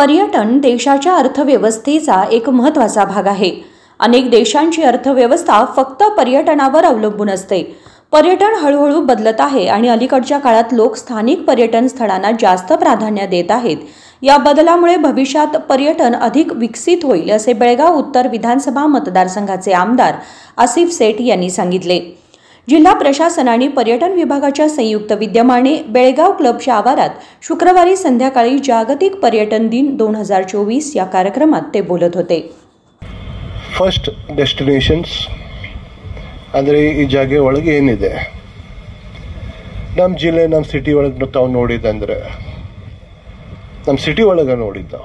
पर्यटन देशाच्या अर्थव्यवस्थेचा एक महत्त्वाचा भाग आहे। अनेक देशांची अर्थव्यवस्था फक्त पर्यटनावर अवलंबून असते। पर्यटन हळूहळू बदलत आहे आणि अलीकडच्या काळात लोक स्थानिक पर्यटन स्थळांना जास्त प्राधान्य देत आहेत। या बदलामुळे भविष्यात पर्यटन अधिक विकसित होईल असे बेळगाव उत्तर विधानसभा मतदारसंघाचे आमदार आसिफ सेठ यांनी सांगितले। जिल्हा प्रशासन आणि पर्यटन विभागाच्या संयुक्त विद्यमाने बेळगाव क्लबच्या आवारात शुक्रवारी संध्याकाळी जागतिक पर्यटन दिन 2024 या कार्यक्रमात ते बोलत होते। फर्स्ट डेस्टिनेशन्स ಅಂದರೆ ಈ ಜಾಗ ಒಳಗೆ ಏನಿದೆ ನಮ್ಮ ಜಿಲ್ಲೆ ನಮ್ಮ ಸಿಟಿ ಒಳಗೆ ತಾವು ನೋಡಿದಂದ್ರೆ ನಮ್ಮ ಸಿಟಿ ಒಳಗೆ ನೋಡಿದ್ದು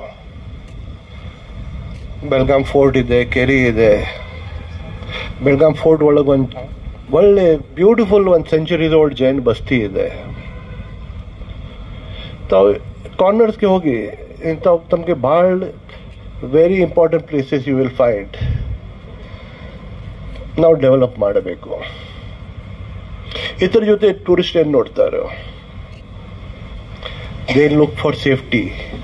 ಬೆಳಗಾಂ ಫೋರ್ಟ್ ಇದೆ, ಕೆರಿ ಇದೆ। ಬೆಳಗಾಂ ಫೋರ್ಟ್ ಒಳಗೆ ಒಂದು ಒಳ್ಳೆ ಬ್ಯೂಟಿಫುಲ್ ಒಂದು ಸೆಂಚುರೀಸ್ ಓಲ್ಡ್ ಜೈನ್ ಬಸ್ತಿ ಇದೆ। ತಾವು ಕಾರ್ನರ್ಸ್ಗೆ ಹೋಗಿ ಇಂಥವು ತಮಗೆ ಭಾಳ very important places you will find ನಾವು ಡೆವಲಪ್ ಮಾಡಬೇಕು। ಇದರ ಜೊತೆ ಟೂರಿಸ್ಟ್ ಏನು ನೋಡ್ತಾರೆ, ದೇ ಲುಕ್ ಫಾರ್ ಸೇಫ್ಟಿ।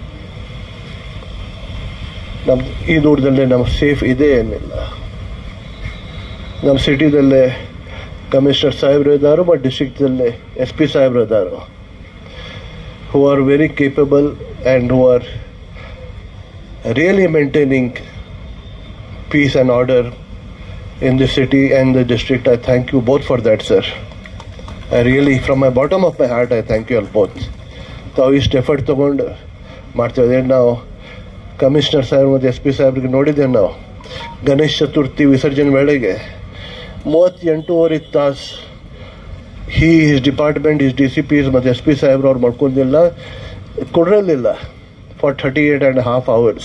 ನಮ್ಮ ಈ ದೂರದಲ್ಲೇ ನಮ್ಗೆ ಸೇಫ್ ಇದೆ ಏನಿಲ್ಲ। ನಮ್ಮ ಸಿಟಿದಲ್ಲೇ ಕಮಿಷನರ್ ಸಾಹೇಬ್ರು ಇದ್ದಾರೆ, ಬಟ್ ಡಿಸ್ಟ್ರಿಕ್ಟಲ್ಲೇ SP ಸಾಹೇಬ್ರು ಇದ್ದಾರೆ, who are very capable and who are really maintaining peace and order in the city and the district. I thank you both for that, sir. I really, from my bottom of my heart, I thank you all both. ತಾವು ಇಷ್ಟು effort ತೊಗೊಂಡು ಮಾಡ್ತಿದ್ದೇವೆ। ನಾವು commissioner Saheb ಮತ್ತು SP ಸಾಹೇಬ್ರಿಗೆ ನೋಡಿದ್ದೇವೆ। ನಾವು ಗಣೇಶ ಚತುರ್ಥಿ ವಿಸರ್ಜನೆ ವೇಳೆಗೆ 38 ತಾಸು ಹಿಸ್ ಡಿಪಾರ್ಟ್ಮೆಂಟ್, ಹಿಸ್ DCPs ಮತ್ತು SP ಸಾಹೇಬ್ರು ಅವ್ರು ಮಾಡ್ಕೊಂಡಿಲ್ಲ, ಕೊಡಲಿಲ್ಲ ಫಾರ್ 38.5 hours.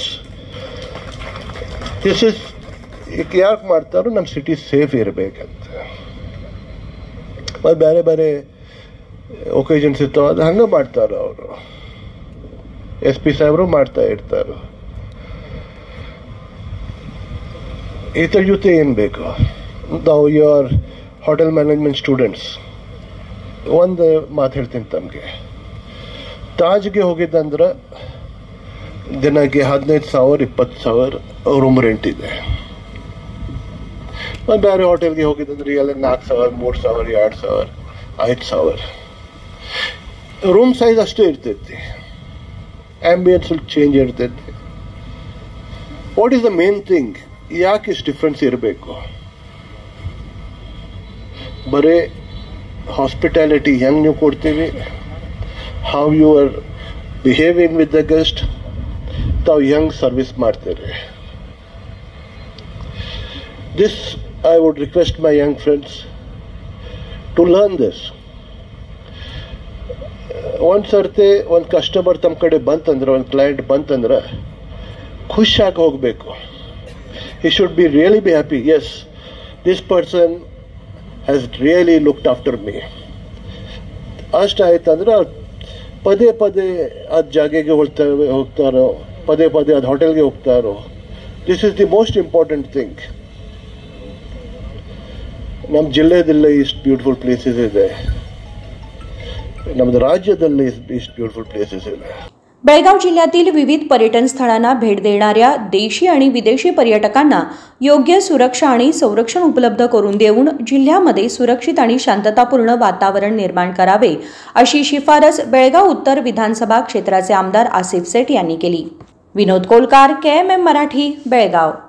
ದಿಸ್ ಇಸ್ ಯಾಕೆ ಮಾಡ್ತಾರೋ ನಮ್ಮ ಸಿಟಿ ಸೇಫ್ ಇರಬೇಕಂತ। ಮತ್ತು ಬೇರೆ ಬೇರೆ ಒಕೇಜನ್ಸ್ ಇರ್ತಾವೆ, ಅದು ಹಂಗೆ ಮಾಡ್ತಾರೆ ಅವರು, SP ಸಾಹೇಬರು ಮಾಡ್ತಾ ಇರ್ತಾರೆ। ಇದರ ಜೊತೆ ಏನು ಬೇಕು, ನಾವು ಯುವರ್ ಹೋಟೆಲ್ ಮ್ಯಾನೇಜ್ಮೆಂಟ್ ಸ್ಟೂಡೆಂಟ್ಸ್ ಒಂದು ಮಾತು ಹೇಳ್ತೀನಿ ತಮಗೆ, ತಾಜ್ಗೆ ಹೋಗಿದ್ದಂದ್ರೆ ದಿನಕ್ಕೆ 15,000 20,000 ರೂಮ್ ರೆಂಟ್ ಇದೆ। ಮತ್ತು ಬೇರೆ ಹೋಟೆಲ್ಗೆ ಹೋಗಿದ್ದಂದ್ರೆ ಎಲ್ಲ 4,000 3,000 2,000 5,000 ರೂಮ್ ಸೈಜ್ ಅಷ್ಟೇ ಇರ್ತೈತಿ, ಆ್ಯಂಬಿಯನ್ಸ್ ಚೇಂಜ್ ಇರ್ತೈತಿ। What is the main thing, ಯಾಕೆ ಇಷ್ಟು ಡಿಫ್ರೆನ್ಸ್ ಇರಬೇಕು? ಬರೀ ಹಾಸ್ಪಿಟಾಲಿಟಿ ಹೆಂಗೆ ನೀವು ಕೊಡ್ತೀವಿ, how you are behaving with the guest, ತಾವು ಹೆಂಗೆ ಸರ್ವಿಸ್ ಮಾಡ್ತೀರಿ। This I would request my young friends to learn this. ಒಂದು ಸರ್ತಿ ಒಂದು ಕಸ್ಟಮರ್ ತಮ್ಮ ಕಡೆ ಬಂತಂದ್ರೆ, ಒಂದು ಕ್ಲೈಂಟ್ ಬಂತಂದ್ರೆ ಖುಷಿಯಾಗಿ ಹೋಗಬೇಕು। he should be really be happy, yes, this person has really looked after me. ಅಷ್ಟಾಯ್ತಂದ್ರೆ ಪದೇ ಪದೇ ಅದು ಜಾಗೆಗೆ ಹೋಗ್ತಾರೋ, ಪದೇ ಪದೇ ಅದು ಹೋಟೆಲ್ಗೆ ಹೋಗ್ತಾರೋ. This is the most important thing. ನಮ್ಮ ಜಿಲ್ಲೆಯಲ್ಲೇ ಇಷ್ಟು ಬ್ಯೂಟಿಫುಲ್ ಪ್ಲೇಸಸ್ ಇದೆ, नमद राज्यातले इस्ट ब्युटिफुल प्लेसेस आहे। बेळगाव जिल्ह्यातील विविध पर्यटन स्थळांना भेट देणाऱ्या देशी आणि विदेशी पर्यटकांना योग्य सुरक्षा आणि संरक्षण उपलब्ध करून देऊन जिल्ह्यामध्ये सुरक्षित आणि शांततापूर्ण वातावरण निर्माण करावे अशी शिफारस बेळगाव उत्तर विधानसभा क्षेत्राचे आमदार आसिफ सेठ यांनी केली। विनोद कोलकार, KMM मराठी, बेळगाव।